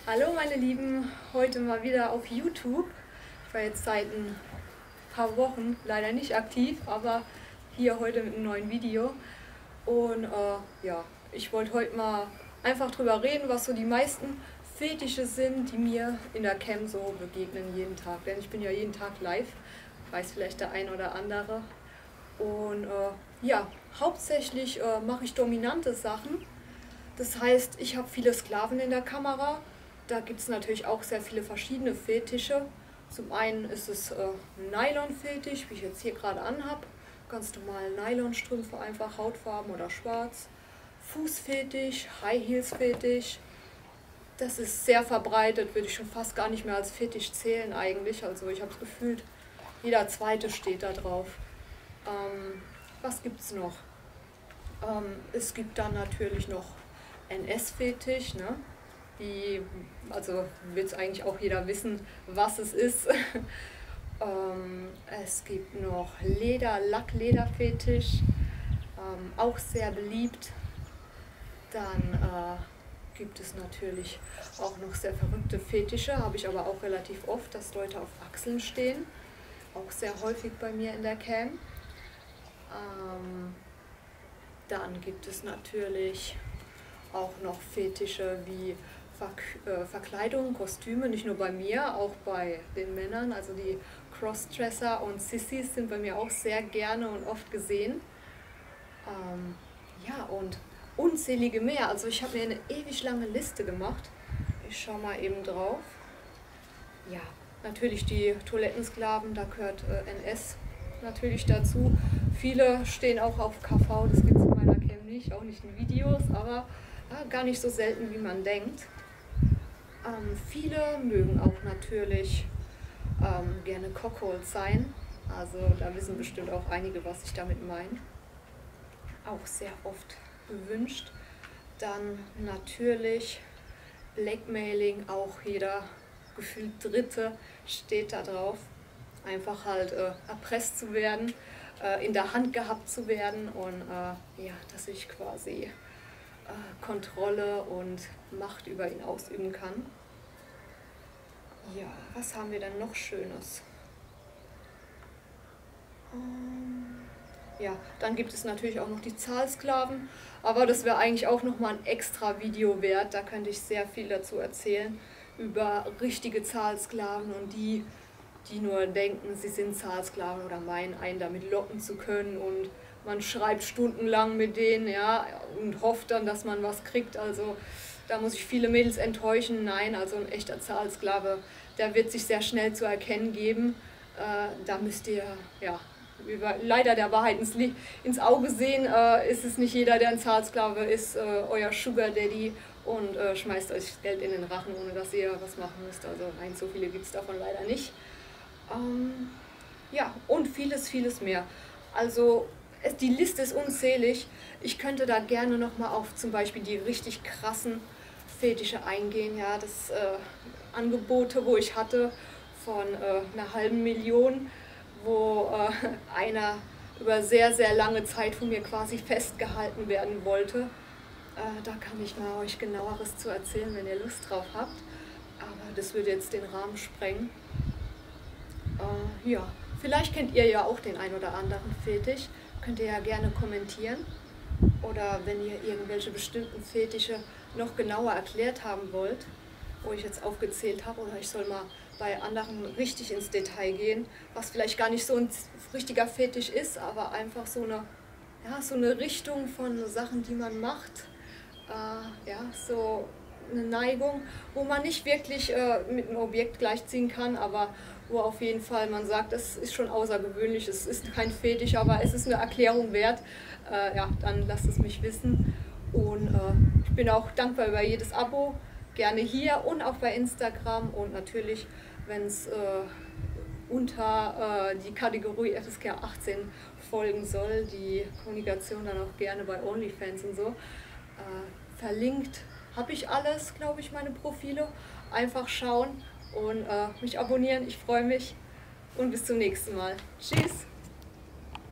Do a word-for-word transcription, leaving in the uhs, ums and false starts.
Hallo meine Lieben, heute mal wieder auf YouTube. Ich war jetzt seit ein paar Wochen leider nicht aktiv, aber hier heute mit einem neuen Video. Und äh, ja, ich wollte heute mal einfach drüber reden, was so die meisten Fetische sind, die mir in der Cam so begegnen jeden Tag. Denn ich bin ja jeden Tag live, weiß vielleicht der ein oder andere. Und äh, ja, hauptsächlich äh, mache ich dominante Sachen. Das heißt, ich habe viele Sklaven in der Kamera. Da gibt es natürlich auch sehr viele verschiedene Fetische. Zum einen ist es äh, ein Nylon-Fetisch, wie ich jetzt hier gerade anhab. Ganz normale Nylonstrümpfe, einfach Hautfarben oder schwarz. Fußfetisch, High-Heels-Fetisch. Das ist sehr verbreitet, würde ich schon fast gar nicht mehr als Fetisch zählen eigentlich. Also ich habe es gefühlt, jeder zweite steht da drauf. Ähm, was gibt es noch? Ähm, es gibt dann natürlich noch N S-Fetisch, ne? Die, also wird es eigentlich auch jeder wissen, was es ist. ähm, es gibt noch Leder, Lack-Leder-Fetisch, ähm, auch sehr beliebt. Dann äh, gibt es natürlich auch noch sehr verrückte Fetische, habe ich aber auch relativ oft, dass Leute auf Achseln stehen. Auch sehr häufig bei mir in der Cam. Ähm, dann gibt es natürlich auch noch Fetische wie Ver äh, Verkleidung, Kostüme, nicht nur bei mir, auch bei den Männern. Also die Crossdresser und Sissies sind bei mir auch sehr gerne und oft gesehen. Ähm, ja, und unzählige mehr. Also ich habe mir eine ewig lange Liste gemacht. Ich schaue mal eben drauf. Ja, natürlich die Toilettensklaven, da gehört äh, N S natürlich dazu. Viele stehen auch auf K V, das gibt es in meiner Cam nicht, auch nicht in Videos, aber ja, gar nicht so selten, wie man denkt. Ähm, viele mögen auch natürlich ähm, gerne Cockholds sein, also da wissen bestimmt auch einige, was ich damit meine. Auch sehr oft gewünscht. Dann natürlich Blackmailing, auch jeder gefühlt Dritte steht da drauf. Einfach halt äh, erpresst zu werden, äh, in der Hand gehabt zu werden und äh, ja, dass ich quasi äh, Kontrolle und Macht über ihn ausüben kann. Ja, was haben wir denn noch Schönes? Ähm, ja, dann gibt es natürlich auch noch die Zahlsklaven, aber das wäre eigentlich auch nochmal ein extra Video wert. Da könnte ich sehr viel dazu erzählen, über richtige Zahlsklaven und die, die nur denken, sie sind Zahlsklaven oder meinen, einen damit locken zu können, und man schreibt stundenlang mit denen, ja, und hofft dann, dass man was kriegt. Also da muss ich viele Mädels enttäuschen. Nein, also ein echter Zahlsklave, der wird sich sehr schnell zu erkennen geben. Äh, da müsst ihr, ja, über, leider der Wahrheit ins, ins Auge sehen. Äh, ist es nicht jeder, der ein Zahlsklave ist, äh, euer Sugar Daddy, und äh, schmeißt euch Geld in den Rachen, ohne dass ihr was machen müsst. Also nein, so viele gibt es davon leider nicht. Ähm, ja, und vieles, vieles mehr. Also es, die Liste ist unzählig. Ich könnte da gerne nochmal auf zum Beispiel die richtig krassen Fetische eingehen. Ja, das äh, Angebote, wo ich hatte von äh, einer halben Million, wo äh, einer über sehr, sehr lange Zeit von mir quasi festgehalten werden wollte. Äh, da kann ich mal euch genaueres zu erzählen, wenn ihr Lust drauf habt. Aber das würde jetzt den Rahmen sprengen. Äh, ja, vielleicht kennt ihr ja auch den ein oder anderen Fetisch. Könnt ihr ja gerne kommentieren. Oder wenn ihr irgendwelche bestimmten Fetische noch genauer erklärt haben wollt, wo ich jetzt aufgezählt habe, oder ich soll mal bei anderen richtig ins Detail gehen, was vielleicht gar nicht so ein richtiger Fetisch ist, aber einfach so eine, ja, so eine Richtung von Sachen, die man macht, äh, ja, so eine Neigung, wo man nicht wirklich äh, mit einem Objekt gleichziehen kann, aber wo auf jeden Fall man sagt, das ist schon außergewöhnlich, es ist kein Fetisch, aber es ist eine Erklärung wert, äh, ja, dann lasst es mich wissen. Und äh, ich bin auch dankbar über jedes Abo, gerne hier und auch bei Instagram, und natürlich, wenn es äh, unter äh, die Kategorie F S K achtzehn folgen soll, die Kommunikation dann auch gerne bei OnlyFans und so. Äh, verlinkt habe ich alles, glaube ich, meine Profile. Einfach schauen und äh, mich abonnieren, ich freue mich, und bis zum nächsten Mal. Tschüss!